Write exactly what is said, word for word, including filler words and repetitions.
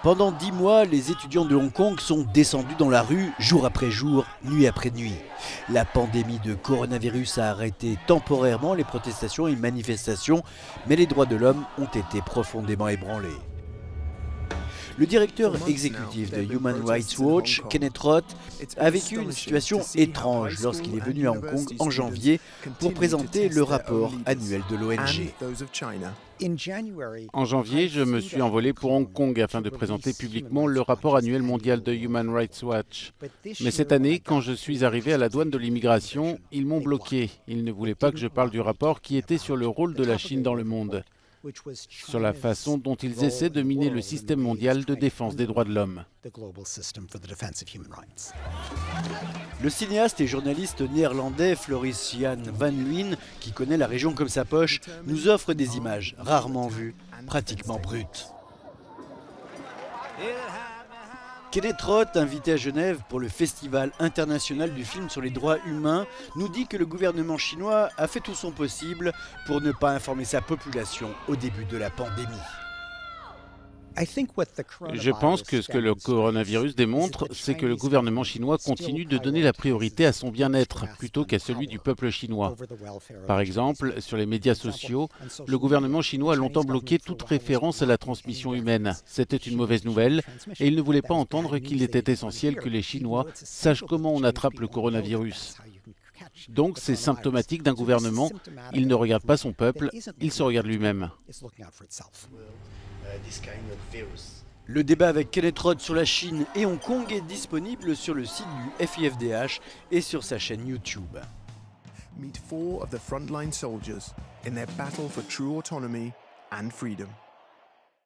Pendant dix mois, les étudiants de Hong Kong sont descendus dans la rue jour après jour, nuit après nuit. La pandémie de coronavirus a arrêté temporairement les protestations et manifestations, mais les droits de l'homme ont été profondément ébranlés. Le directeur exécutif de Human Rights Watch, Kenneth Roth, a vécu une situation étrange lorsqu'il est venu à Hong Kong en janvier pour présenter le rapport annuel de l'O N G. En janvier, je me suis envolé pour Hong Kong afin de présenter publiquement le rapport annuel mondial de Human Rights Watch. Mais cette année, quand je suis arrivé à la douane de l'immigration, ils m'ont bloqué. Ils ne voulaient pas que je parle du rapport qui était sur le rôle de la Chine dans le monde, sur la façon dont ils essaient de miner le système mondial de défense des droits de l'homme. Le cinéaste et journaliste néerlandais Floris Jan van Luijn, qui connaît la région comme sa poche, nous offre des images rarement vues, pratiquement brutes. Kenneth Roth, invité à Genève pour le Festival international du film sur les droits humains, nous dit que le gouvernement chinois a fait tout son possible pour ne pas informer sa population au début de la pandémie. Je pense que ce que le coronavirus démontre, c'est que le gouvernement chinois continue de donner la priorité à son bien-être plutôt qu'à celui du peuple chinois. Par exemple, sur les médias sociaux, le gouvernement chinois a longtemps bloqué toute référence à la transmission humaine. C'était une mauvaise nouvelle et il ne voulait pas entendre qu'il était essentiel que les Chinois sachent comment on attrape le coronavirus. Donc c'est symptomatique d'un gouvernement. Il ne regarde pas son peuple, il se regarde lui-même. Le débat avec Kenneth Roth sur la Chine et Hong Kong est disponible sur le site du F I F D H et sur sa chaîne YouTube. Meet four of the frontline soldiers in their battle for true autonomy and freedom.